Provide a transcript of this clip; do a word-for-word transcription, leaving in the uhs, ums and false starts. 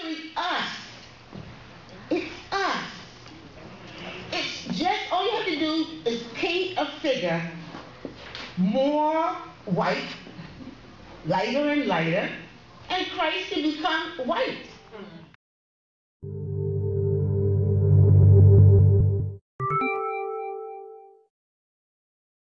literally us. It's us. It's just, all you have to do is paint a figure more white, lighter and lighter, and Christ can become white.